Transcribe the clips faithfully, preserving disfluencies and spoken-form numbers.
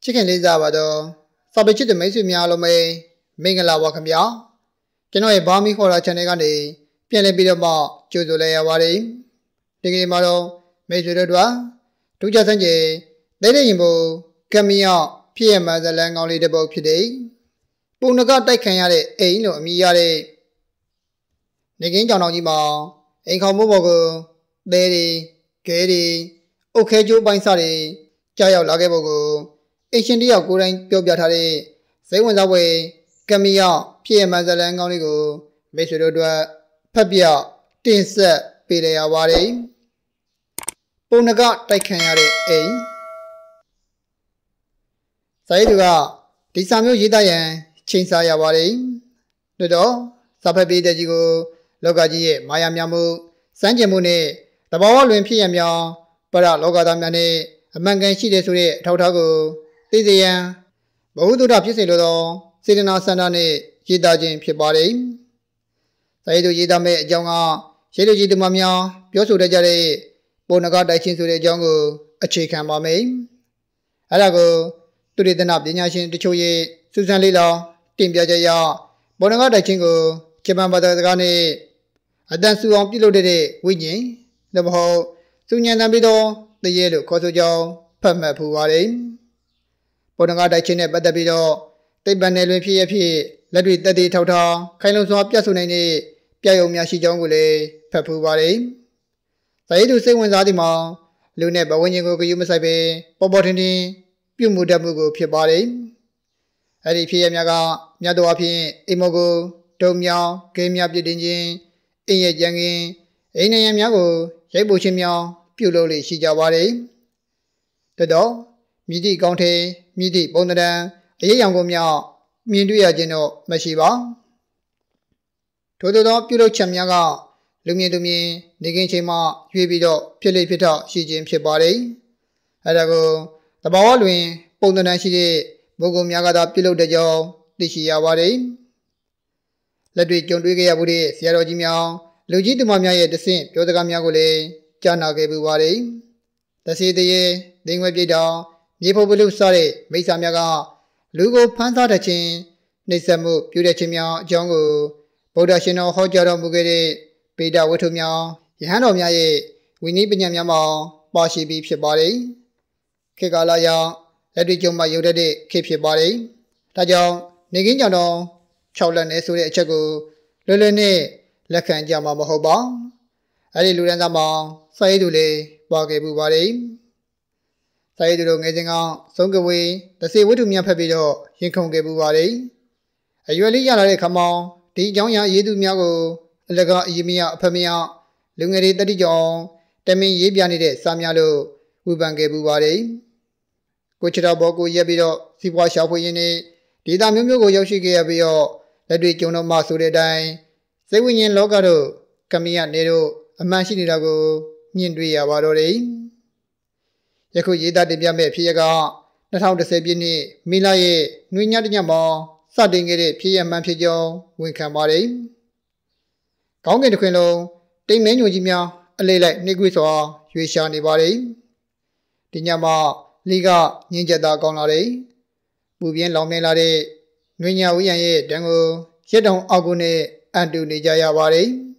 Chicken Liza Vado, Sabichit the Masu Mialome, Mingala Wakamia, Genoa Bami Hora Chanegani, Piele Bidoma, Juzulea Wari, Digi Maro, Majudua, Tujasanje, Dedimbo, Camia, P M as the lang only the boat today. Punaga Daikanyare, Aino, Miare, Nigin Janojima, Incomogo, Daddy, Gady, Okejo Bansari, Jaya Lagebogo. Ancient Dia Guran Piotari, say when away, Camilla, P M as the lang only go, Mesudua, Pabia, Tinsa, Pilea Wari, Punaga Daikanyare, eh? Saidua, Tisamu Yidayan, Chinsaya Wari, the door, Sapabi de Jigo, Logaji, Mayamamu, Sanjamune, the ball when P M ya, Para Logadamane, a mangan she de Sure, Tautago, Tizian, Bodu Rapisilo, Sidina Sanane, Jidajin Pibari, Saidu Yidame Jonga, Shiluji de Mamia, Piosu de Jare, Bonaga Dachin to the Jongo, a chicken mammy. Alago, to the Nap, the Nation, the Choye, Susan Lila, Tim Jaya, Bonaga Dachingo, Chimamba the Gani, a dance on Pilo de Winnie, the Ho, Sunyan Nabido, the Yellow Cotojo, Pama Puari. Bonaga Dachin at Badabido, they banel P P, let me daddy Tauta, Kailo Swap Yasunani, Piao Miashi Jongule, Papuari. Saidu say when Zadima, Lune, but when you go to Yumasabe, Bobotini, Pumudamugo, Piabari. Adi P M Yaga, Yadoapi, Imogo, Tomia, Gamia Bidinji, Iye Jangi, Ina Yago, Yabuchimia, Puloli Shijawari. The dog, Midi Gonte, Midi Bonadan, Yangomia, Minduya Geno, Mashiva. Todo Pulo Chamyaga, Lumi Dumi, Niginchima, Yubido, Pili Pita, Shijim Pibari. Adago, the Bawalwin, Bonadan Shidi, Bogum Yagada Pilo de Jo, Dishiawari. Let me John Riga Budi, Sierra Jimia, Luigi to Mamia, the same, Piotagamagole, Jana Gabuari. The city, Dingwebida, Nipo Bulu Sari, Mesamiaga, Lugo Panta Chin, Nisamu, Pudachimia, Jongo, Bodashino, Hojaro Mugere, Peda Witumia, Yahano Miae, we need Binyama, Bashi Beep Shabari, Kigalaya, Edrijoma Yudade, keep your body. Tajong, Nigino, Chowlan Esure Chago, Lulene, Lakan Jama Mahoba, Ali Luranama, Saidule, Bagabu Bari. Saidu Nazinga, Songawe, the sea Witumia Pabido, Yinkongabu Bari. A Yuli Yala Kama, Di Jonya Yidu Miago, Lega Yimia Pamia, Lungari Daddy Jong, Temi Yibianide, Samialo, Ubangabu Bari. Kuchira Bogu Yabido, Siwa Shapuyini, Dida Mugo Yoshiki Abio, Ledri Jono Masure Dai, Sewin Logado, Kamia Nero, a Mashinidago, Nindri Avarori. Yaku Yida de Biame Piaga, not how to say Bini, Milaye, Nunyadiyama, Sadingere, Pia Mampijo, Winkamari. Kong in the Quino, they menu Jimia, a lay like Niguisoa, Yuishani Bari. Dinyama, Liga, Ninja da Gonare, Bubian Lomelare, Nunya Wiaye, Dango, Shedon Agune, and do Nijaya Wari.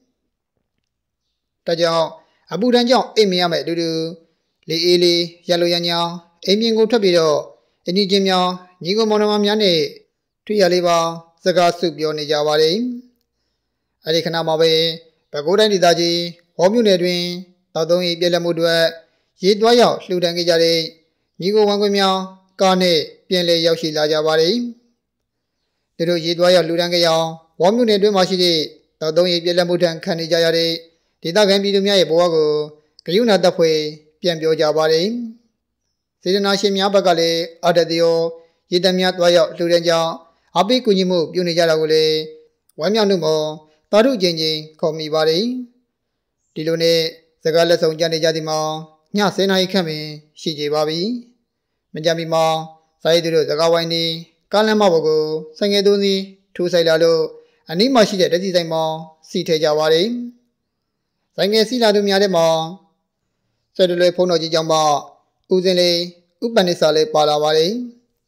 Taja, Abu Danjo, Emiame Dudu, Li Ili, Yaloyanya, Emingo Tabido, Enijimia, Nigo Monomamiane, Trialiva, Zaga Subio Nijawari. Adikanamabe, Pagoda Nidaji, Homunedwin, Tadoni Belamudua, Yidwaya, Ludangijari. Nigo Wangumia, Kane, Pienle Yoshi Lajawari. The Yidwaya Ludangaya, Wamune Dumashidi, Tadoni Belamutan Kanijayari, Didagan Bidumia Boago, Kayuna Dapwe, Piambio Jabari. Sidanashi Bagale, Adadio, Yidamia Dwaya Ludanja, Abi Kunimu, Unijalagule, Wamianumo, Taru Jinji, Komi Bari. Dilune, Zagala Sonjani Jadima. Nya Senai Kami, Shiji Babi, Majamima, Saidu Zagawani, Kalamabogo, Sangeduni, Two Sailalo, and Nimashi de Dizima, Site Jawari, Sangesila Dumiadema, Sedule Pono Jamba, Uzele, Ubanisale Palawari,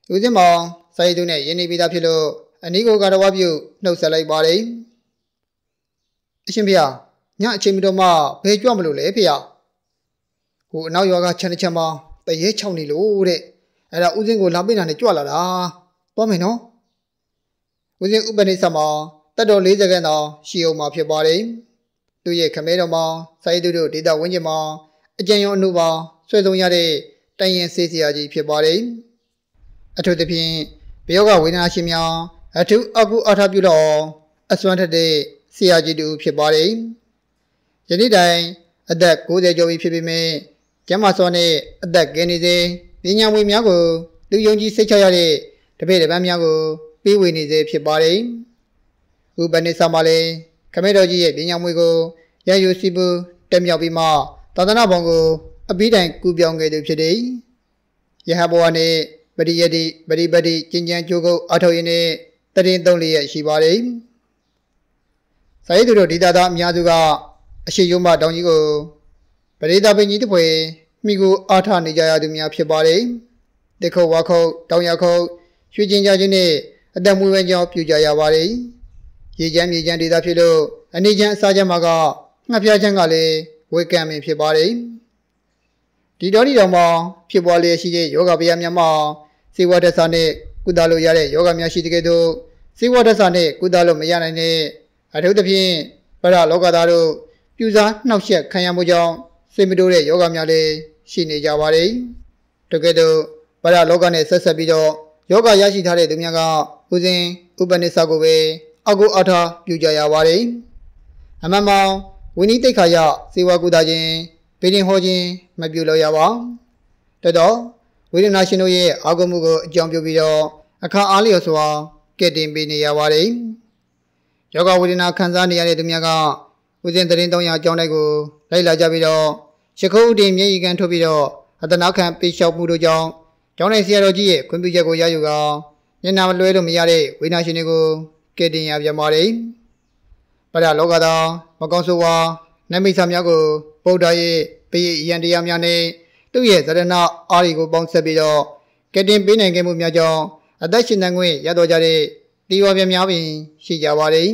ဦးစင်းမောင်စာရေးသူနဲ့ရင်းနှီးပြီးသားဖြစ်လို့အနီးကိုကတော့ဝပြုနှုတ်ဆက်လိုက်ပါတယ်အရှင်ဖေညအချိန်မတော်မှဘယ်ကြွမလို့လဲဖေဟိုအနောက်ရွာကခြံတစ်ချံမှာတရေချောင်းနေလို့တဲ့အဲ့ဒါဦးစင်းကိုလာပိတ်တာနဲ့ကြွလာတာသွားမယ်နော်ဦးစင်းဥပနိစ္စမှာတက်တော်၄၀ခန်းတောင်ရှိအောင်မှာဖြစ်ပါတယ်သူရဲ့ခမဲတော်မှာစာရေးသူတို့ဒေတာဝင်းကျင်မှာအကြံရောအမှုပါဆွဲဆုံးရတဲ့တန်ရင်စေးစရာကြီးဖြစ်ပါတယ်အထူးသဖြင့်ဘယောဂဝေဒနာရှင်များအထူးအကူအထောက်ပြုတော့အစွမ်းထက်တဲ့ဆရာကြီးတူဖြစ်ပါတယ်ယနေ့တိုင်အသက်၉၀ကျော်ပြီဖြစ်ပေမဲ့ကျမ်းမာစွာနဲ့အသက်ကင်းနေစေပညာဝေများကိုသူယုံကြည်စိတ်ချရတဲ့တပည့်တပန်းများကိုပေးဝေနေစေဖြစ်ပါတယ်ဥပနိစ္စမှာလည်းခမဲတော်ကြီးရဲ့ပညာဝေကိုရယူစီပူတက်မြောက်ပြီးမှသာသနာ့ဘောင်ကိုအပြီးတိုင်ကူပြောင်းခဲ့သူဖြစ်တယ်ယဟဘဝနဲ့ပရိယတိပရိပတိကျဉ်ကျန်းကြိုးကုပ်အထောက်ရင်းနဲ့တရင်သုံးလေးရရှိပါတယ်စာရေးသူတို့ဒီသာသာအများစုကအရှိယုံမတောင်ကြီးကိုပရိသပင်ကြီးတစ်ဖွဲမိကိုအားထားနေကြရသူများဖြစ်ပါတယ်တေခုတ်ဝါခုတ်တောင်ရခုတ်ရွှေကျင်ကြခြင်းနဲ့အသက်မွေးဝမ်းကြောင်းပြုကြရပါတယ်ရေချမ်းမြေချမ်းဒေသဖြစ်လို့အနေချမ်းအစားချမ်းမှာကငှက်ပြားချမ်းကလည်းဝေကံပင်ဖြစ်ပါတယ်ဒီတော်ဒီတော်မှာဖြစ်ပွားလျက်ရှိတဲ့ယောဂဗျာများမှာစေဝတ္တဆာနဲ့ကုသလို့ရတဲ့ယောဂများရှိတဲ့ကဲ့သို့စေဝတ္တဆာနဲ့ကုသလို့မရနိုင်တဲ့အထူးသဖြင့်ပရလောကသားတို့ပြူစားနှောက်ယှက်ခံရမှုကြောင့်စိတ်မတိုးတဲ့ယောဂများလည်းရှိနေကြပါတယ်တကယ်တော့ပရလောကနဲ့ဆက်ဆက်ပြီးတော့ယောဂရရှိထားတဲ့သူများကဦးစဉ်ဥပနိစ္စကိုပဲအကုအထာပြုကြရပါတယ်အမှန်မှန်ဝိနည်းတိတ်ခါရစေဝကုသခြင်းဘေးရင်ဟောခြင်းမပြုလို့ရပါတော်တော့ဝေဒနာရှင်တို့ရဲ့အာဂုမှုကိုအကြောင်းပြုပြီးတော့အခါအားလျော်စွာကဲ့တင်ပေးနေရပါတယ်ယောဂဝေဒနာခံစားနေရတဲ့သူများကဦးစဉ်သတင်းသုံးရာအကြောင်းတိုင်းကိုလိုက်လာကြပြီးတော့ရခုတ်တင်မျက်ရည်ကန်ထုတ်ပြီးတော့အတနာခံပေးလျှောက်မှုတို့ကြောင့်ကျောင်းနိုင်ဆရာတော်ကြီးရဲ့ခွင့်ပြုချက်ကိုရယူကညနာမလွဲလို့မရတဲ့ဝေဒနာရှင်တွေကိုကဲ့တင်ရပြန်ပါတယ်ပရလောကသာမကောင်းဆိုးဝါနမိတ်ဆာများကိုဗုဒ္ဓရဲ့ပေးရန်တရားများနဲ့သူ့ရဲ့သရဏအာရီကိုပေါင်းဆက်ပြီးတော့ကဲ့တင်ပေးနိုင်ခဲ့မှုများကြောင့်အသက်ရှင်သန်ခွင့်ရတော်ကြတဲ့တီဝါပြများပင်ရှိကြပါတယ်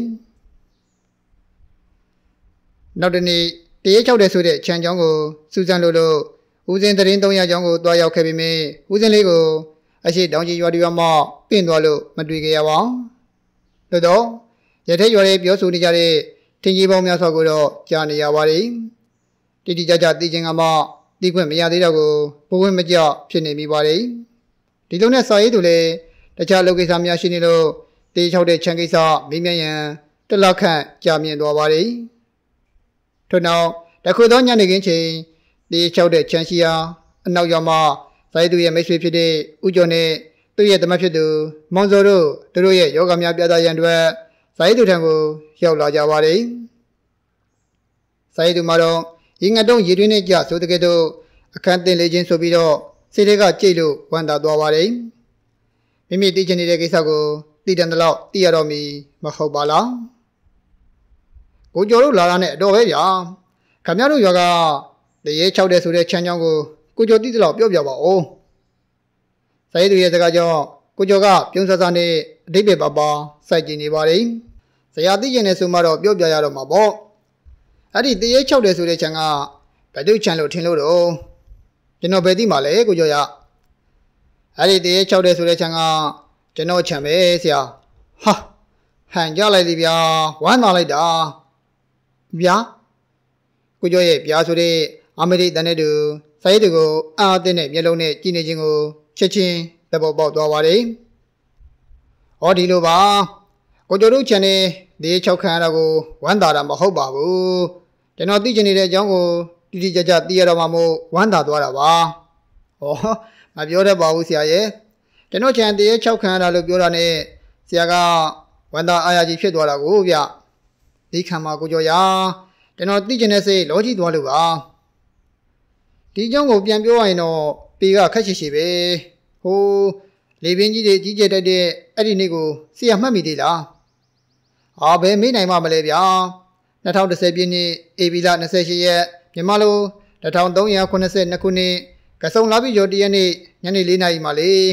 နောက်တနေ့တရေချောက်တဲ့ဆိုတဲ့ခြံချောင်းကိုစူးစမ်းလို့လို့ဦးစင်းသတင်းသုံးရာချောင်းကိုတွားရောက်ခဲ့ပြီးမြဲဦးစင်းလေးကိုအရှိတောင်ကြီးရွာတီရွာမှပင့်သွားလို့မတွေ့ခဲ့ရပါဘူးသို့တော့ရထက်ရွာရဲ့ပြောဆိုနေကြတဲ့ထင်ကြီးပေါင်းများစွာကိုတော့ကြားနေရပါတယ်တိတိကျကျသိခြင်းကမှသိခွင့်မရသေးတော့ကိုဘဝဝင်မကြဖြစ်နေမိပါတယ်ဒီလိုနဲ့စာရေးသူလည်းတခြားလုပ်ကိစ္စများရှိနေလို့တေးချောက်တဲ့ခြံကိစ္စမိမြရန်တလခန့်ကြာမြင့်သွားပါတယ်ထို့နောက်တခုသောညနေခင်းချိန်တေးချောက်တဲ့ခြံရှိရာအနောက်ရွာမှာစာရေးသူရဲ့မိတ်ဆွေဖြစ်တဲ့ဦးကျော်နဲ့သူ့ရဲ့တမတ်ဖြစ်သူမောင်စောတို့သူတို့ရဲ့ယောဂများပြသရန်အတွက်စာရေးသူထံကိုရောက်လာကြပါတယ်စာရေးသူမှာတော့ရေငတ်တုံးရေတွင်းနဲ့ကြဆိုတဲ့ကဲ့သို့အခန်းတင်လေခြင်းဆိုပြီးတော့စိတ်တွေကကြိတ်လို့ဝမ်းသာသွားပါတယ်မိမိသိချင်နေတဲ့ကိစ္စကိုသိတယ်တော့သိရတော့မီမဟုတ်ပါလားကိုကျော်တို့လာတာနဲ့အတော်ပဲဗျာခင်ဗျားတို့ရွာကတရေချောက်တဲ့ဆိုတဲ့ချမ်းချောင်းကိုကိုကျော်သိတယ်လို့ပြောပြပါဦးစာရေးသူရဲ့စကားကြောင့်ကိုကျော်ကပြုံးဆဆနဲ့အတိတ်ပဲပါပါစိုက်ကြည့်နေပါတယ်ဇရာသိကျင်နေဆိုမှတော့ပြောပြရတော့မှာပေါ့အဲ့ဒီတရေချောက်တယ်ဆိုတဲ့ချမ်းကဘယ်သူချမ်းလို့ထင်လို့တော့ကျွန်တော်ဘယ်သိမှလဲကိုကျော်ရအဲ့ဒီတရေချောက်တယ်ဆိုတဲ့ချမ်းကကျွန်တော်ချမ်းပဲဆရာဟာဟန်ကြလိုက်ပြီဗျာဝမ်းသာလိုက်တာဗျာကိုကျော်ရဲ့ဗျာဆိုတဲ့အမေရိတန်တဲ့သူစာရေးသူကိုအာအသင်းနဲ့မျက်လုံးနဲ့ကြည့်နေခြင်းကိုချက်ချင်းသဘောပေါက်သွားပါတယ်။ဟောဒီလိုပါကိုကျော်တို့ချန်နေဒီချောက်ခံရတာကိုဝမ်းသာတာမဟုတ်ပါဘူး။ကျွန်တော်သိချင်နေတဲ့အကြောင်းကိုတိတိကျကျသိရတော့မှမို့ဝမ်းသာသွားတာပါ။ဟောမပြောတတ်ပါဘူးဆရာရဲ့။ကျွန်တော်ချန်ဒီချောက်ခံရတာလို့ပြောတာနဲ့ဆရာကဝမ်းသာအားရကြီးဖြစ်သွားတာကိုဗျ။ဒီခံမှာကိုကျော်ရကျွန်တော်သိချင်တဲ့စိတ်လောကြီးသွားလို့ပါဒီကြောင့်ကိုပြန်ပြောရရင်တော့ပေကခက်ရှိရှိပဲဟိုးလေပင်ကြီးတွေကြီးကျယ်တတ်တဲ့အဲ့ဒီနေ့ကိုဆရာမှတ်မိသေးလားဟာဘယ်မေးနိုင်မှမလဲဗျာ၂၀၁၀ပြည့်နှစ်ဧပြီလ၂၈ရက်မြန်မာလို၁၃၇၂ခုနှစ်ကဆုံလာပြီကျော်တရက်နေ့ညနေ၄နာရီမှလေ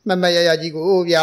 မှတ်မှတ်ရရကြီးကိုဗျ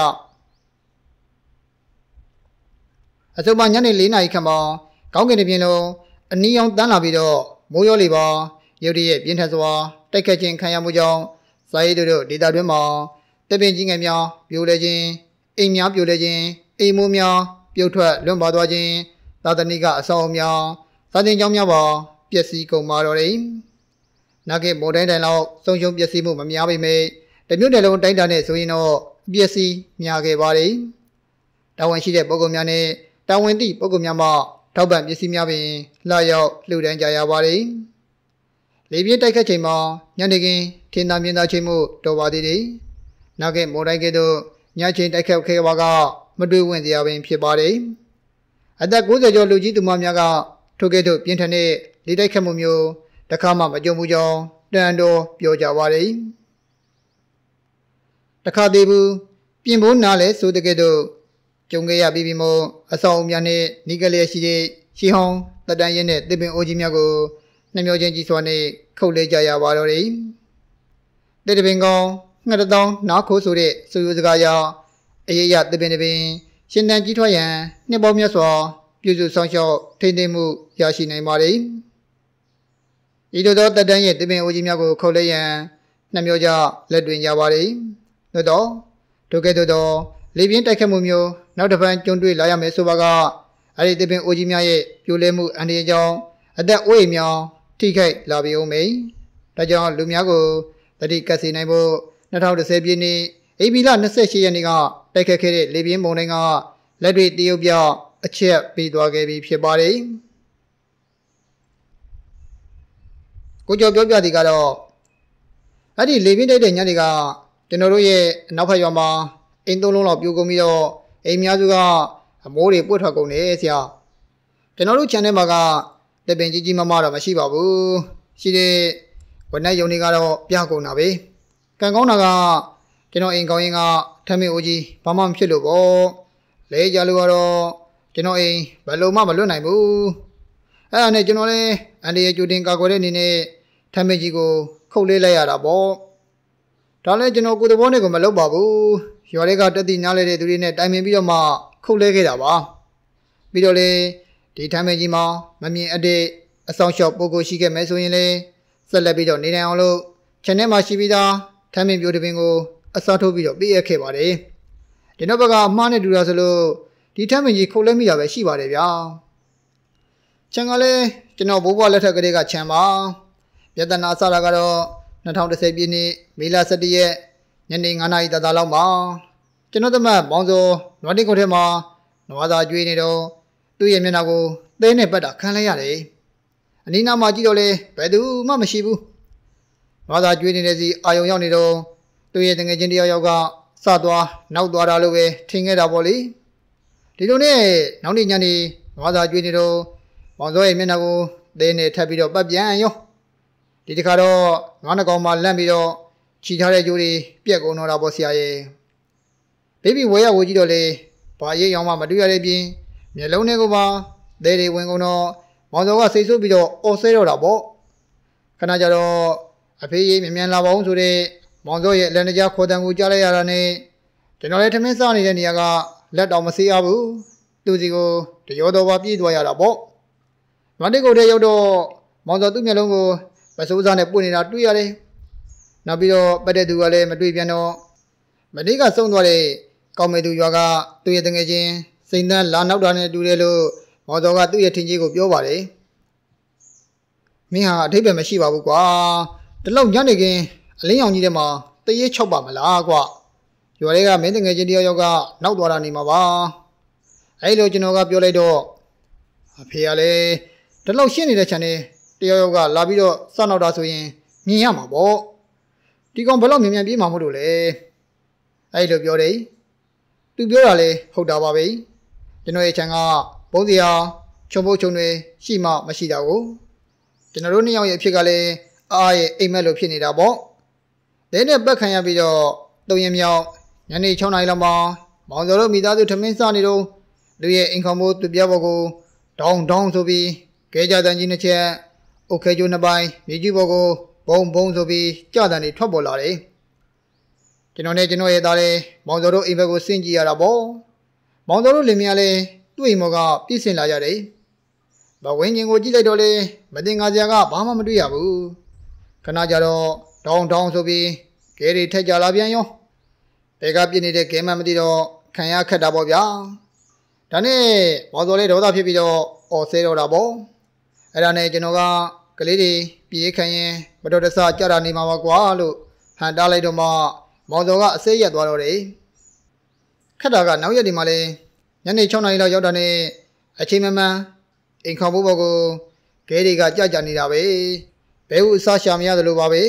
အစုံပါညနေ၄နာရီခန့်မှာကောင်းကင်တစ်ပြင်လုံးအနီးအောင်တန်းလာပြီးတော့မိုးရောလေပါရုတ်တရက်ပြင်းထန်စွာတိုက်ခတ်ခြင်းခံရမှုကြောင့်စာရေးတို့ဒေတာတွင်းမှာတပင်ကြီးငယ်များပြိုလဲခြင်းအိမ်များပြိုလဲခြင်းအိမ်မိုးများပြုတ်ထွက်လွန့်ပါသွားခြင်းသာသနိကအဆောက်အဦများစာသင်ကျောင်းများပါပျက်စီးကုန်ပါတော့တယ်။နောက်ခေတ်မိုးတိုင်းတိုင်းလောက်ဆုံးရှုံးပျက်စီးမှုမများပေမဲ့တမျိုးနယ်လုံးတိုင်းတာနဲ့ဆိုရင်တော့ပျက်စီးများခဲ့ပါတယ်။တာဝန်ရှိတဲ့ပုဂ္ဂိုလ်များနဲ့တာဝန်သည့်ပုဂ္ဂိုလ်များမှထောက်ပံ့ပစ္စည်းများပင်လာရောက်လှူဒန်းကြရပါတယ်။လေပြင်းတိုက်ခတ်ချိန်မှာညနေခင်းထင်းသားမြင်းသားချိန်မှုတော်ပါသေးတယ်။နောက်ခေတ်မိုးတိုင်းကဲ့သို့ညချိန်တိုက်ခတ်ခဲ့ပါကမတွေ့ဝင်စရာပင်ဖြစ်ပါတယ်။အသက်၉၀ကျော်လူကြီးသူမများကထိုကဲ့သို့ပြင်းထန်တဲ့လေတိုက်ခတ်မှုမျိုးတစ်ခါမှမကြုံဘူးကြောင်းတန်တော်ပြောကြပါတယ်။တခါသေးဘူးပြင်ဖို့နားလဲဆိုတဲ့ကဲ့သို့ကြုံခဲ့ရပြီးပြီမို့အဆောင်အများနဲ့နီးကလေးရှိတဲ့ရှီဟောင်းတတန်ရဲနဲ့တစ်ပင်အိုးကြီးများကိုနှမျောချင်းကြီးစွာနဲ့ခုတ်လဲကြရပါတော့တယ်။တစ်ပင်ကောင်ငှက်တောင်းနားခိုးဆိုတဲ့ဆိုယူစကားကြောင့်အရေးရတစ်ပင်တစ်ပင်ရှင်တန်ကြီးထွားရန်နှစ်ပေါင်းများစွာပြုစုဆောင်ရှောက်ထိန်းသိမ်းမှုရရှိနိုင်ပါတယ်။ဤသို့သောတတန်ရဲတစ်ပင်အိုးကြီးများကိုခုတ်လဲရန်နှမျောကြလက်တွင်ကြပါတယ်။သို့တော့ထိုကဲ့သို့သောလေပြင်းတိုက်ခတ်မှုမျိုးနောက်တစ်ပန်းကြုံတွေ့လာရမယ်ဆိုပါကအဲ့ဒီတစ်ပင်အိုးကြီးများရဲ့ပြိုလဲမှုအန္တရာယ်ကြောင့်အသက်အိုးအိမ်များထိခိုက်လာပြီအောင်မေ။ဒါကြောင့်လူများကိုတတိကတ်စေနိုင်ဖို့၂၀၁၀ပြည့်နှစ်ဧပြီလ၂၈ရက်နေ့ကတိုက်ခတ်ခဲ့တဲ့လေပြင်းမုန်တိုင်းကလက်တွေ့တရုတ်ပြအချက်ပေးသွားခဲ့ပြီဖြစ်ပါတယ်။ကိုကျော်ပြောပြသည်ကတော့အဲ့ဒီလေပြင်းတိုက်တဲ့ညနေကကျွန်တော်တို့ရဲ့အနောက်ဘက်ရွာမှာအိမ်သုံးလုံးလောက်ပြိုကုန်ပြီးတော့အိမ်များစုကအမိုးတွေပွတ်ထွက်ကုန်တယ်ဆရာကျွန်တော်တို့ channel မှာကလက်ပင်ကြီးကြီးမမတော့မရှိပါဘူးရှိတဲ့ဝက်နဲ့ယုံတွေကတော့ပြကုန်တာပဲကံကောင်းတာကကျွန်တော်အိမ်ကောင်းရင်ကထမင်းအိုးကြီးဘာမှမဖြစ်လို့ပေါ့လဲကြလို့ကတော့ကျွန်တော်အိမ်ဘယ်လိုမှမလွတ်နိုင်ဘူးအဲ့ဒါနဲ့ကျွန်တော်လည်းအန်ဒီရဲ့ကြိုတင်ကာကွယ်တဲ့အနေနဲ့ထမင်းကြီးကိုခုတ်လေးလိုက်ရတာပေါ့ဒါလည်းကျွန်တော်ကိုယ်တဘောနဲ့ကိုမလုပ်ပါဘူးရွာတွေကတက်တိနားလဲတဲ့သူတွေနဲ့တိုင်ပင်ပြီးတော့မှခုတ်လဲခဲ့တာပါပြီးတော့လေဒီထမ်းမကြီးမှာမမြင်အပ်တဲ့အဆောင်ရှော့ပုဂ္ဂိုလ်ရှိခဲ့မယ်ဆိုရင်လေဆက်လက်ပြီးတော့နေနိုင်အောင်လို့ channel မှာရှိပြီးသားထမ်းမပြိုတပင်ကိုအစားထိုးပြီးတော့ပေးရခဲ့ပါတယ်ဒီနောက်ဘက်ကအမှားနဲ့တူတာဆိုလို့ဒီထမ်းမကြီးခုတ်လဲမိတာပဲရှိပါတယ်ဗျာချန်ကလည်းကျွန်တော်ဘိုးဘွားလက်ထက်ကလေးကချန်ပါပြဿနာစတာကတော့၂၀၁၀ပြည့်နှစ်မေလ၁၁ရက်ညနေ၅နာရီတသာလောက်မှာကျွန်တော်သမက်မောင်စောနွားတင်းကုန်းထဲမှာနွားသားကျွေးနေတော့သူ့ရဲ့မျက်နှာကိုသဲနဲ့ပတ်တာခံလိုက်ရတယ်အနီးနားမှာကြည့်တော့လေဘယ်သူမှမရှိဘူးနွားသားကျွေးနေတဲ့စီအာယုံရောက်နေတော့သူ့ရဲ့တငယ်ချင်းတယောက်ယောက်ကစသွားနောက်သွားတာလို့ပဲထင်ခဲ့တာပေါ့လေဒီလိုနဲ့နောက်နေ့ညနေနွားသားကျွေးနေတော့မောင်စောရဲ့မျက်နှာကိုသဲနဲ့ထပ်ပြီးတော့ပတ်ပြန်ရောဒီတခါတော့ငါးနှကောင်မှလန့်ပြီးတော့ချီထားတဲ့ကြိုးတွေပြက်ကုန်တော့တာပေါ့ဆရာရဲ့ဘေဘီဝဲရဝကြီးတော့လေဘာရိပ်ရောင်မှမတွေ့ရတဲ့ပြင်မျက်လုံးထဲကပါသဲတွေဝင်ကုန်တော့မောင်စောကစိတ်ဆိုးပြီးတော့အော်ဆဲတော့တာပေါ့ခဏကြတော့အဖေကြီးမြန်မြန်လာပါအောင်ဆိုတဲ့မောင်စောရဲ့လက်နှကြားခေါ်တံကိုကြားလိုက်ရတာနဲ့ကျွန်တော်လည်းထမင်းစားနေတဲ့နေရာကလက်တောင်မဆေးရဘူးသူစီကိုတရောတော်ပါပြေးသွားရတာပေါ့မန္တိကိုထဲရောက်တော့မောင်စောသူ့မျက်လုံးကိုမစိုးစားနဲ့ပွင့်နေတာတွေ့ရတယ်နောက်ပြီးတော့ပတ်တဲ့သူကလည်းမတွေ့ပြန်တော့မနေ့ကဆုံးသွားတဲ့ကောင်းမေသူရွာကသူ့ရဲ့တငယ်ချင်းစိန်တန်းလာနောက်တာနဲ့တူတယ်လို့မောင်စောကသူ့ရဲ့ထင်ကြီးကိုပြောပါတယ်မင်းဟာအထိပ္ပယ်မရှိပါဘူးကွာဒီလောက်ညနေခင်းအလင်းရောင်ကြီးထဲမှာတရေချောက်ပါမလားကွာရွာတွေကမင်းတငယ်ချင်းတယောက်ယောက်ကနောက်သွားတာနေမှာပါအဲ့လိုကျွန်တော်ကပြောလိုက်တော့အဖေကလည်းဒီလောက်ရှင်းနေတဲ့ခြံနဲ့တယောက်ယောက်ကလာပြီးတော့စနောက်တာဆိုရင်မြင်ရမှာပေါ့ဒီကောင်ဘယ်လောက်မြန်မြန်ပြေးမှာမဟုတ်လို့လဲအဲ့လိုပြောတယ်သူပြောတာလေဟုတ်တာပါပဲကျွန်တော်ရဲ့ခြံကဘုံစရာချုံပုတ်ချုံတွေရှိမှမရှိတာကိုကျွန်တော်တို့နှစ်ယောက်ရဲ့အဖြစ်ကလည်းအားရဲ့အိမ်မက်လို့ဖြစ်နေတာပေါ့ဒဲနဲ့ပတ်ခံရပြီးတော့တုံရင်မြောက်ညနေ၆နာရီလောက်မှာမောင်စောတို့မိသားစုထမင်းစားနေတော့လူရဲ့အိမ်ခေါင်မိုးသူပြဘော်ကိုဒေါင်းဒေါင်းဆိုပြီးကဲကြတန်ကြီးနှစ်ချက်အုတ်ခဲကျိုးနှစ်ပိုင်းမြေကြီးဘော်ကိုဘုံဘုံဆိုပြီးကြတန်တွေထွက်ပေါ်လာတယ်ကျွန်တော်နဲ့ကျွန်တော်ရဲ့သားလေးမောင်စောတို့အိမ်ဘက်ကိုဆင်းကြည့်ရတာပေါ့မောင်စောတို့လင်မယားလေးသူ့အိမ်မော်ကပြည့်စင်လာကြတယ်ဘဝင်းချင်းကိုကြည့်လိုက်တော့လေမတင်ငါစရာကဘာမှမတွေ့ရဘူးခဏကြတော့တောင်းတောင်းဆိုပြီးကဲတွေထက်ကြလာပြန်ရောဘဲကပြစ်နေတဲ့ကဲမှမသိတော့ခံရခက်တာပေါ့ဗျာဒါနဲ့မောင်စောလေးဒေါသဖြစ်ပြီးတော့အော်ဆဲတော့တာပေါ့အဲ့ဒါနဲ့ကျွန်တော်ကကလေးတွေပြေးခံရင်မတော်တဆကြတာနေမှာပါကွာလို့ဟန်တားလိုက်တော့မှမောင်စောကအစိတ်ရက်သွားတော့တယ်ခက်တာကနောက်ရက်ဒီမှာလဲညနေ၆နာရီလောက်ရောက်တာနဲ့အချိန်မမှန်အိမ်ခေါင်ဖို့ဘောကိုကဲတွေကကြကြနေတာပဲဘဲဦးအစားရှာမရသလိုပါပဲ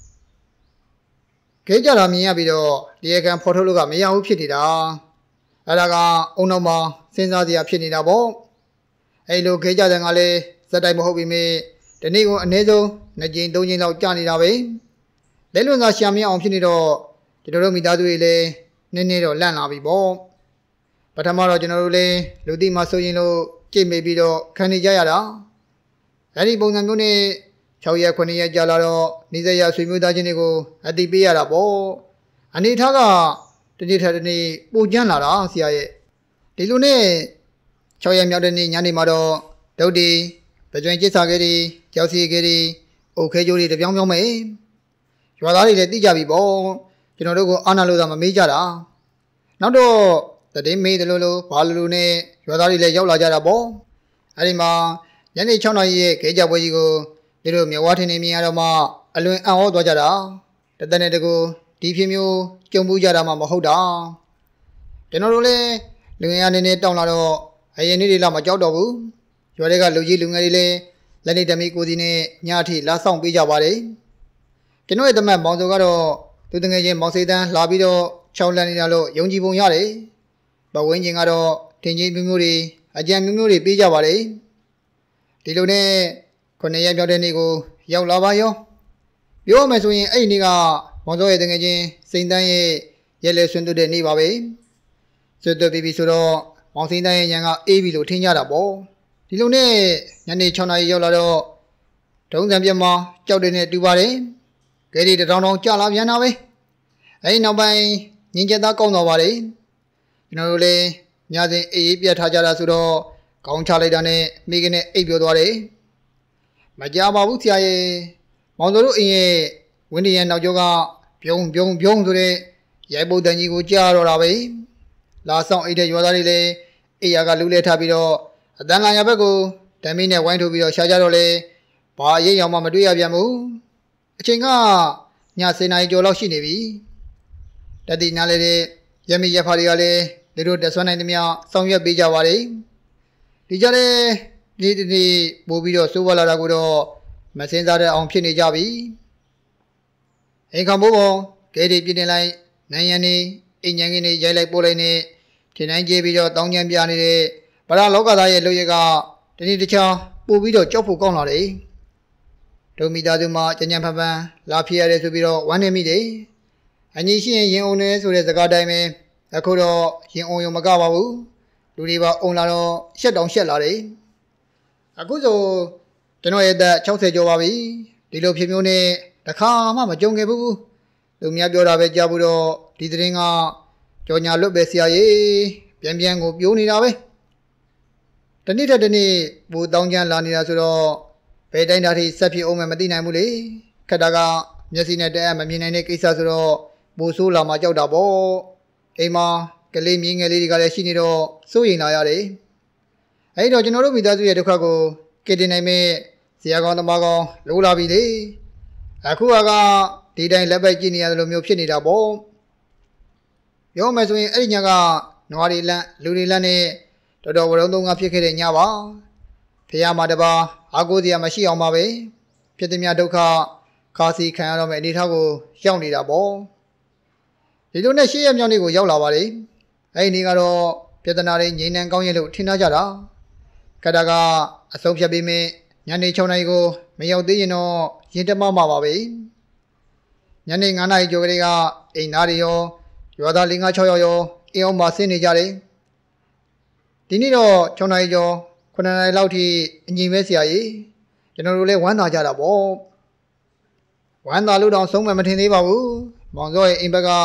ကဲကြတာမြင်ရပြီးတော့တရားခံဖော်ထုတ်လို့ကမရဘူးဖြစ်နေတာအဲ့ဒါကအုံနောက်မှာစဉ်းစားစရာဖြစ်နေတာပေါ့အဲ့လိုကဲကြတဲ့ကလည်းဇက်တိုက်မဟုတ်ပြီမေဒီနေ့ကအနည်းဆုံးနှစ်ကြိမ်သုံးကြိမ်လောက်ကြာနေတာပဲလက်လွန်စာရှာမရအောင်ဖြစ်နေတော့ကျွန်တော်တို့မိသားစုတွေလည်းနည်းနည်းတော့လန့်လာပြီပေါ့ပထမတော့ကျွန်တော်တို့လည်းလူသိမှဆိုရင်လို့ကြိတ်မိပြီးတော့ခံနေကြရတာအဲ့ဒီပုံစံမျိုးနဲ့၆ရက်ခုနှစ်ရက်ကြာလာတော့နေစရာဆွေမျိုးသားချင်းတွေကိုအတိပေးရတာပေါ့အနေထားကတနေ့ထက်တနေ့ပိုကျန်းလာတာဆရာရဲ့ဒီလိုနဲ့၆ရက်မြောက်တဲ့နေ့ညနေမှာတော့ဒုတ်တီပကြွင်ကျစ်စာကလေးတွေကြောက်စီကလေးတွေအုတ်ခဲကြိုးတွေတပြောင်းပြောင်းမယ်ရွာသားတွေလည်းသိကြပြီပေါ့ကျွန်တော်တို့ကအာနာလို့သာမမေးကြတာနောက်တော့တည်င်းမေးတယ်လို့လို့ဘာလို့လို့နဲ့ရွာသားတွေလည်းရောက်လာကြတာပေါ့အဲ့ဒီမှာညနေ၆နာရီရဲ့ခဲကြပွဲကြီးကိုဒီလိုမြဝထင်းနေမြင်ရတော့မှအလွန်အံ့ဩသွားကြတာတသက်နဲ့တကူဒီဖြစ်မျိုးကြုံမှုကြတာမှမဟုတ်တာကျွန်တော်တို့လည်းလူငယ်အနေနဲ့တောင်းလာတော့အရင်နေ့တွေလောက်မကြောက်တော့ဘူးရွာတွေကလူကြီးလူငယ်တွေလည်းလက်နေတမီကိုစီနဲ့ညအထိလာဆောင်ပေးကြပါတယ်ကျွန်တော်ရဲ့တမတ်မောင်စောကတော့သူတငယ်ချင်းမောင်စေတန်းလာပြီးတော့ချောင်းလန်နေတာလို့ယုံကြည်ပုံရတယ်ဘဝင်းချင်းကတော့ထင်ကြီးမျိုးမျိုးတွေအကြံမျိုးမျိုးတွေပေးကြပါတယ်ဒီလိုနဲ့ခုနှစ်ရက်ပြောက်တဲ့နေ့ကိုရောက်လာပါရောပြောမယ်ဆိုရင်အဲ့ဒီနေ့ကမောင်စောရဲ့တငယ်ချင်းစိန်တန်းရဲ့ရဲလေဆွန်းသွတဲ့နေ့ပါပဲဆွတ်သွပြီးပြီဆိုတော့မောင်စိန်တန်းရဲ့ညံကအေးပြီလို့ထင်ကြတာပေါ့ဒီလိုနဲ့ညနေ၆နာရီရောက်လာတော့ဒုံးစံပြမကြောက်တဲ့နဲ့တူပါတယ်ကဲဒီတထောင်ထောင်ကြာလာပြန်တာပဲအဲဒီနောက်ပိုင်းညင်ကျက်သားကောင်းသွားပါတယ်ကျွန်တော်တို့လည်းညစဉ်အေးအေးပြတ်ထားကြတာဆိုတော့ကောင်းချလိုက်တာနဲ့မိကနေအိပ်ပြောသွားတယ်မကြပါဘူးဆရာရဲ့မောင်တို့အိမ်ရဲ့ဝင်းဒီရဲ့နောက်ကျောကပြုံးပြုံးပြုံးဆိုတဲ့ရိုက်ပုတ်တန်ကြီးကိုကြားတော့တာပဲလာဆောင်အိတ်တဲ့ရွာသားတွေလည်းအိယာကလူးလဲထားပြီးတော့အတန်လာရဘက်ကိုဓမီနဲ့ဝိုင်းထိုးပြီးတော့ရှာကြတော့လေဘာရိပ်ရောင်မှမတွေ့ရပြန်ဘူးအချိန်ကည၁၀နာရီကျော်လောက်ရှိနေပြီတတိနာလေးတဲ့ရမီရဖာတွေကလည်းသူတို့တက်ဆွမ်းနိုင်သမျှဆောင်ရွက်ပေးကြပါတယ်ဒီကြတဲ့ဒီဒီပို့ပြီးတော့စိုးဝါလာတာကိုတော့မစင်စားတဲ့အောင်ဖြစ်နေကြပြီအိမ်ခေါင်ဘိုးဘောကဲဒီပြင်းနေလိုက်နိုင်ရန်နေအိမ်ညံကင်းနေရိုက်လိုက်ပို့လိုက်နေထင်တိုင်းကျေးပြီးတော့တောင်းချမ်းပြနေတဲ့ဗလာလောကသားရဲ့လူရက်ကတနေ့တခြားပို့ပြီးတော့ကြောက်ဖို့ကောင်းလာတယ်ဒုမိသားစုမှာကြံ့ကြံ့ဖန်ဖန်လာဖြစ်ရတယ်ဆိုပြီးတော့ဝမ်းနေမိတယ်အညီရှိရင်ရင်အောင်နေဆိုတဲ့စကားတိုင်းပဲအခုတော့ရင်အောင်ရုံမကပါဘူးလူတွေပါအုံလာတော့ရှက်တောင်ရှက်လာတယ်အခုဆိုကျွန်တော်ရဲ့အသက်၆၀ကျော်ပါပြီဒီလိုဖြစ်မျိုးနဲ့တခါမှမကြုံခဲ့ဘူးလူများပြောတာပဲကြားဘူးတော့ဒီသတင်းကကြော်ညာလွတ်ပဲဆရာကြီးပြန်ပြန်ကိုပြိုးနေတာပဲတနေ့ထက်တနေ့ဘူတောင်းချမ်းလာနေတာဆိုတော့ဘယ်တိုင်းတာထိဆက်ဖြစ်အောင်မသိနိုင်ဘူးလေခက်တာကမျက်စိနဲ့တည်းမမြင်နိုင်တဲ့ကိစ္စဆိုတော့ဘူဆိုးလာမှကြောက်တာပေါ့အိမ်မှာကလေးမြင်းငယ်လေးတွေကလည်းရှိနေတော့စိုးရိမ်လာရတယ်အဲ့တော့ကျွန်တော်တို့မိသားစုရဲ့ဒုက္ခကိုကယ်တင်နိုင်မဲ့ဆရာကောင်းသမားကောင်းလိုလာပြီလေအခုကဒီတိုင်းလက်ပိုက်ကြည့်နေရတယ်လို့မျိုးဖြစ်နေတာပေါ့ပြောမယ်ဆိုရင်အဲ့ဒီညကနွားတွေလန့်လူတွေလန့်နဲ့တော်တော်ဝရုံသုံးကဖြစ်ခဲ့တဲ့ညပါဖះမှာတပါအာကိုစရာမရှိအောင်ပါပဲဖြစ်သည်များဒုက္ခခါစီခံရတော့မယ့်အနေထားကိုရောက်နေတာပေါ့ဒီလိုနဲ့ရှေ့ရမြောက်နေ့ကိုရောက်လာပါလေအဲ့ဒီနေ့ကတော့ပြဿနာတွေငြိမ်းနှံကောင်းရဲ့လို့ထင်ထားကြတာကတကအဆုံးဖြတ်ပြီးမြညနေ၆နာရီကိုမရောက်သေးရင်တော့ရင်တမမှာပါပဲညနေ၅နာရီကျော်ကလေးကအိမ်သားတွေရောရွာသား၄၅၆ယောက်ရောအိမ်အောင်မှာဆင်းနေကြတယ်ဒီနေ့တော့၆နာရီကျော်ခုနှစ်နာရီလောက်ထိအငြိမ်ပဲဆရာကြီးကျွန်တော်တို့လည်းဝမ်းသာကြတာပေါ့ဝမ်းသာလို့တောင်ဆုံးမမထင်သေးပါဘူးမောင်စောရဲ့အိမ်ဘက်က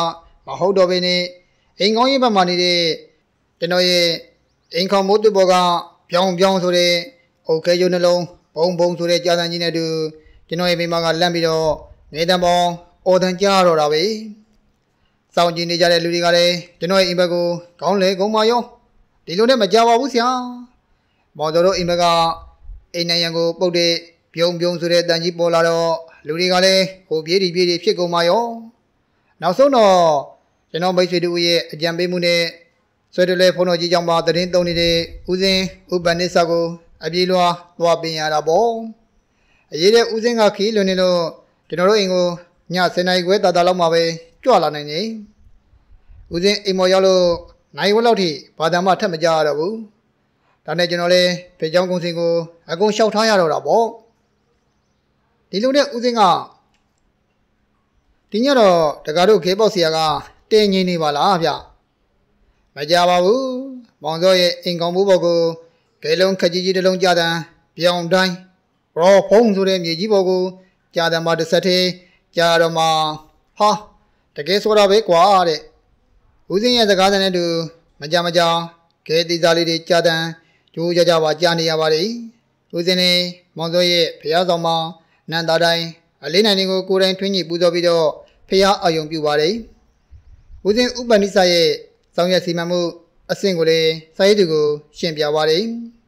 မဟုတ်တော့ဘဲနဲ့အိမ်ကောင်းရေးဘက်မှာနေတဲ့ကျွန်တော်ရဲ့အိမ်ခေါင်မိုးတူဘောကပြောင်းပြောင်းဆိုတဲ့အုတ်ခဲကျုံနှလုံးဘုံဘုံဆိုတဲ့ကြာတန်ကြီးနဲ့တူကျွန်တော်ရဲ့မိမကလန့်ပြီးတော့နေတံပေါင်းအော်တန်ကြားတော့တာပဲစောင့်ကြည့်နေကြတဲ့လူတွေကလည်းကျွန်တော်ရဲ့အိမ်ဘက်ကိုကောင်းလေကုန်းမရောဒီလိုနဲ့မကြပါဘူးဆရာမောင်တော်တို့အိမ်ဘက်ကအိမ်နိုင်ရန်ကိုပုတ်တဲ့ပြုံပြုံဆိုတဲ့တန်ကြီးပေါ်လာတော့လူတွေကလည်းဟိုပြေးဒီပြေးဒီဖြစ်ကုန်ပါရောနောက်ဆုံးတော့ကျွန်တော်မိတ်ဆွေတို့ရဲ့အကြံပေးမှုနဲ့ဆွေတလဲဖုန်းတော်ကြီးကြောင့်ပါတရင်သုံးနေတဲ့ဦးစင်းဥပနိစ္စကိုအပြေးလွှာသွားပင်ရတာပေါ့အရေးတဲ့ဦးစင်းကခီးလွန်နေလို့ကျွန်တော်တို့အိမ်ကိုညဆယ်နာရီခွဲတာတာလောက်မှပဲကြွလာနိုင်နေဦးစင်းအိမ်မော်ရောက်လို့နိုင်ဝက်လောက်ထိဘာသာမှထက်မကြရတော့ဘူးဒါနဲ့ကျွန်တော်လည်းဖေချောင်းကုန်းစင်ကိုအကုန်လျှောက်ထားရတော့တာပေါ့ဒီလိုနဲ့ဦးစင်းကဒီညတော့တကားတို့ခေပေါက်ဆရာကတင်းငင်းနေပါလားဗျမကြပါဘူးမောင်စောရဲ့အိမ်ကောင်မိုးဘော်ကိုဂဲလုံးခကြီးကြီးတစ်လုံးကြာတန်ပြောင်းတိုင်းရောဖုံးဆိုတဲ့မြေကြီးဘော်ကိုကြာတန်မှာတစ်ဆက်သေးကြာတော့မှဟာတကယ်ဆိုတာပဲကွာတဲ့ဦးစင်းရဲ့စကားစနဲ့တူမကြမကြောင်ဂဲတိသားလေးတွေကြာတန်ကြိုးကြကြပါကြာနေရပါလေဦးစင်းနဲ့မောင်စောရဲ့ဖျားဆောင်မှာနန္တာတိုင်းအလေးနိုင်တွေကိုကိုယ်တိုင်ထွင်းညှိပူဇော်ပြီးတော့ဖျားအယုံပြုပါတယ်ဦးစင်းဥပနိစ္စရဲ့ဆောင်ရွက်စီမံမှုအဆင့်ကိုလည်းစာရေးသူကိုရှင်းပြပါတယ်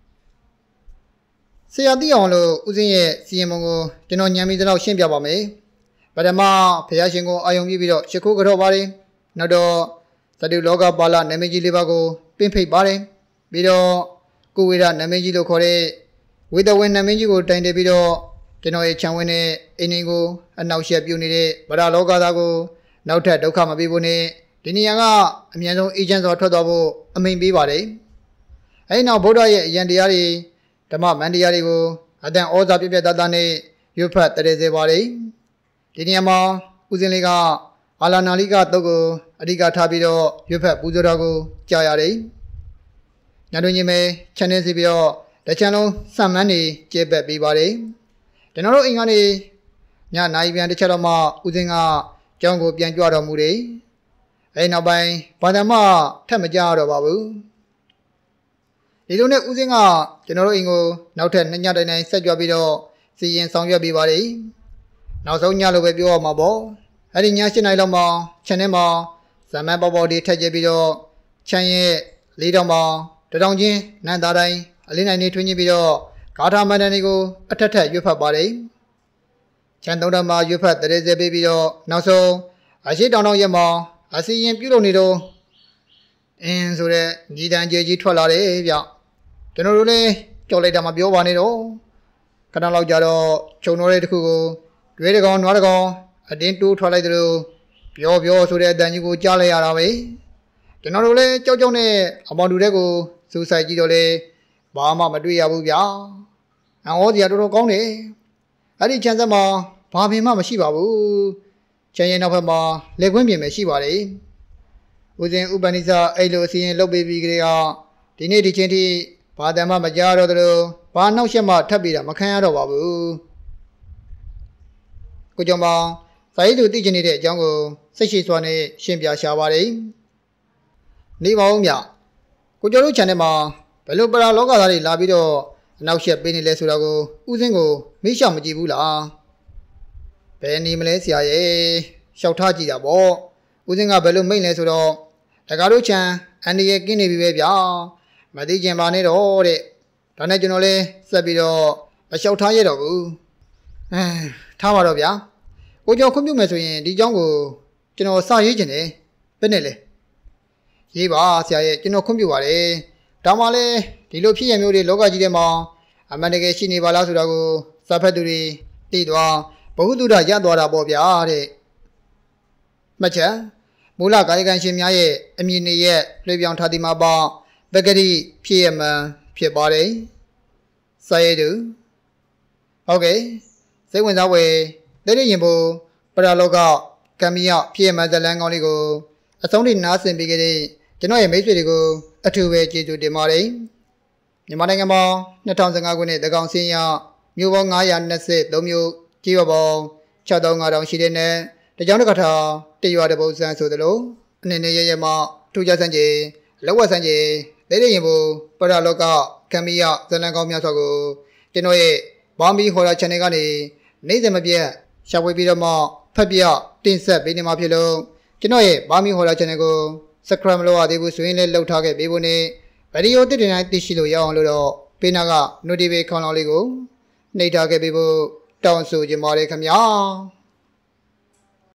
ဆရာသိအောင်လို့ဦးစင်းရဲ့စီရင်ပုံကိုကျွန်တော်ညံပြီးတော့ရှင်းပြပါမယ်ပထမဖျားရှင်ကိုအယုံပြုပြီးတော့ရှ िख ိုးကြော့ပါတယ်နောက်တော့သတုလောကပါဠနာမည်ကြီးလေးပါးကိုပင့်ဖိတ်ပါတယ်ပြီးတော့ကိုဝေဒနာမည်ကြီးလို့ခေါ်တဲ့ဝေဒဝင်နာမည်ကြီးကိုတိုင်တယ်ပြီးတော့ကျွန်တော်ရဲ့ခြံဝင်းနဲ့အိမ်င်းကိုအနောက်ရှက်ပြုနေတဲ့ဗရာလောကသားကိုနောက်ထပ်ဒုက္ခမပေးဖို့နဲ့ဒီနေရာကအမြန်ဆုံးအေဂျင့်စွာထွက်သွားဖို့အမိန့်ပေးပါတယ်အဲဒီနောက်ဗုဒ္ဓရဲ့အယံတရားတွေဓမ္မမန်တရားတွေကိုအတန်ဩဇာပြပြတတ်တာနဲ့ရွတ်ဖတ်တရေစေပါတယ်ဒီနေရာမှာဦးစင်းလေးကအာလာနာလိကတုတ်ကိုအဓိကထားပြီးတော့ရွတ်ဖတ်ပူဇော်တော်ကိုကြားရတယ်ညတွင်ချင်းပဲခြံနေစီပြီးတော့တချမ်းလုံးစံမန်းနေကျေပတ်ပေးပါတယ်ကျွန်တော်တို့အိမ်ကနေညနိုင်ပြန်တစ်ချက်တော့မှဦးစင်းကကျောင်းကိုပြန်ကြွတော်မူတယ်အဲနောက်ပိုင်းဘာသာမှထက်မကြတော့ပါဘူးဒီလိုနဲ့ဦးစင်းကကျွန်တော်တို့အိမ်ကိုနောက်ထပ်နှစ်ညတိုင်တိုင်ဆက်ကြွပြီးတော့စီရင်ဆောင်ရွက်ပေးပါတယ်နောက်ဆုံးညလိုပဲပြောရမှာပေါ့အဲ့ဒီည၈နာရီလောက်မှာခြံထဲမှာဇမန်ပေါ်ပေါ်ဒီထက်ကျပြီးတော့ခြံရဲ့လေးတောင်မှာတတောင်ချင်းနန်းသားတိုင်းအလင်းနိုင်နေထွင်းပြီးတော့ဂါထာမန္တန်တွေကိုအထက်ထက်ရွတ်ဖတ်ပါတယ်ခြံသုံးတောင်မှာရွတ်ဖတ်တရေစေပေးပြီးတော့နောက်ဆုံးအရှိတောင်တောင်ရက်မှာအစီရင်ပြုလုပ်နေတော့အင်းဆိုတဲ့ညီတန်ကျေကြီးထွက်လာတယ်ဗျကျွန်တော်တို့လည်းကြောက်လိုက်တာမပြောပါနဲ့တော့ခဏလောက်ကြာတော့ခြုံတော်တဲ့တစ်ခုကိုတွဲတကောင်နွားတကောင်အတင်းတိုးထွက်လိုက်တယ်လို့ပြောပြောဆိုတဲ့အတန်ကြီးကိုကြားလိုက်ရတာပဲကျွန်တော်တို့လည်းကြောက်ကြောက်နဲ့အမောင်တူတဲ့ကိုစူးစိုက်ကြည့်တော့လေဘာမှမတွေ့ရဘူးဗျအံဩစရာတော်တော်ကောင်းတယ်အဲ့ဒီခြံဆက်မှာဘာပင်မှမရှိပါဘူးခြံရဲ့နောက်ဘက်မှာလက်ကွင်းပြင်ပဲရှိပါတယ်ဦးစင်းဥပနိစ္စအဲ့လိုအစီရင်လုပ်ပေးပြီးကြတဲ့ဒီနေ့ဒီချင်းထိဘာတမ်းမှမကြားတော့သလိုဘာနောက်ရှက်မှထပ်ပြီးတာမခံရတော့ပါဘူးကိုကြောင့်ပါစာရေးသူသိချင်နေတဲ့အကြောင်းကိုစိတ်ရှိစွာနဲ့ရှင်းပြရှာပါတယ်နေပါဦးမြကိုကျော်တို့ channel မှာဘယ်လိုပရာလောကသားတွေလာပြီးတော့အနောက်ရှက်ပေးနေလဲဆိုတာကိုဦးစင်းကိုမေးရှောင်မကြည့်ဘူးလားဘယ်နေမလဲဆရာရဲ့ရှောက်ထားကြည့်တာပေါ့ဦးစင်းကဘယ်လိုမိတ်လဲဆိုတော့တကားတို့ချန်အန်ဒီရဲ့ကင်းနေပြီပဲဗျာမသိကျင်ပါနဲ့တော့တဲ့ဒါနဲ့ကျွန်တော်လည်းဆက်ပြီးတော့မလျှောက်ထားရတော့ဘူးအဲထားပါတော့ဗျာကိုကျော်ခွင့်ပြုမယ်ဆိုရင်ဒီเจ้าကိုကျွန်တော်စရေးချင်တယ်ဘယ်နဲ့လဲရေးပါဆရာရဲ့ကျွန်တော်ခွင့်ပြုပါတယ်ဒါမှလည်းဒီလိုဖြစ်ရမျိုးတွေလောကကြီးထဲမှာအမှန်တကယ်ရှိနေပါလားဆိုတာကိုစာဖတ်သူတွေသိသွားဘဝတုဒ္ဒရသွားတာပေါ့ဗျာတဲ့မှတ်ချက်မူလကာယကံရှင်များရဲ့အမည်နေရဲ့လွှဲပြောင်းထားသည်မှာပေါ့ပဂတိဖြစ်ရမှန်ဖြစ်ပါတယ်စာရေးသူဟုတ်ကဲ့စိတ်ဝင်စားဖွယ်လက်ရရင်ဖို့ပရာလောကကံမြရဖြစ်ရမှန်ဇလန်းကောင်းလေးကိုအဆုံးထိနားဆင်ပေးကြတဲ့ကျွန်တော်ရဲ့မိတ်ဆွေတွေကိုအထူးပဲကျေးဇူးတင်ပါတယ်မြန်မာနိုင်ငံမှာ၂၀၁၅ခုနှစ်တကောင်စင်းရမြို့ပေါင်း၅၂၃မြို့ကြီးရွာပေါင်း၆သောင်း၅ထောင်ရှိတဲ့နဲ့တကြောင်တစ်ခါတရွာတစ်ပုဒ်ဆန်းဆိုသလိုအနေနဲ့ရရမှထူးခြားစံကြေလောက်ဝဆန်းကြေဒိဋ္ဌိရင်ဘူပရလောကကံမီယဇလံကောင်းများစွာကိုကျွန်တော်ရဲ့ဘောင်ဘီဟော်ရာ channel ကနေနေ့စဉ်မပြတ်ရှာဖွေပြီးတော့မှဖတ်ပြတင်ဆက်ပေးနေမှာဖြစ်လို့ကျွန်တော်ရဲ့ဘောင်ဘီဟော်ရာ channel ကို subscribe မလုပ်ရသေးဘူးဆိုရင်လည်းလုပ်ထားခဲ့ပေးဖို့နဲ့ဗီဒီယိုတစ်တင်တိုင်းသိရှိလို့ရအောင်လို့တော့ပေးနာက notification ခေါင်းလောင်းလေးကိုနှိပ်ထားခဲ့ပေးဖို့တောင်းဆိုချင်ပါတယ်ခင်ဗျာ